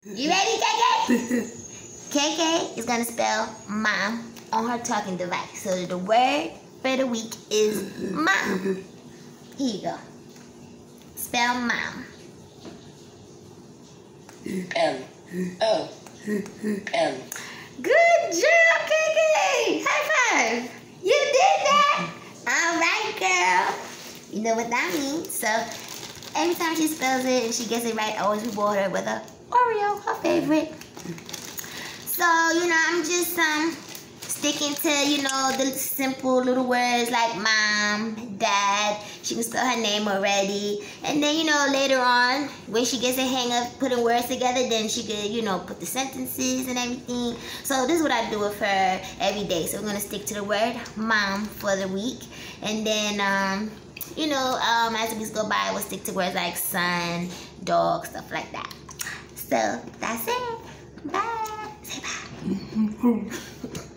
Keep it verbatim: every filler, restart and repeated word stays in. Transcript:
You ready, K K? K K is gonna spell mom on her talking device. So the word for the week is mom. Here you go. Spell mom. M O M. Good job, K K! High five! You did that! All right, girl. You know what that means. So every time she spells it and she gets it right, I always reward her with a Oreo, her favorite. So, you know, I'm just um sticking to, you know, the simple little words like mom, dad. She can spell her name already. And then, you know, later on, when she gets a hang of putting words together, then she could, you know, put the sentences and everything. So this is what I do with her every day. So we're going to stick to the word mom for the week. And then, um, you know, um, as the weeks go by, we'll stick to words like son, dog, stuff like that. So that's it. Bye. Say bye.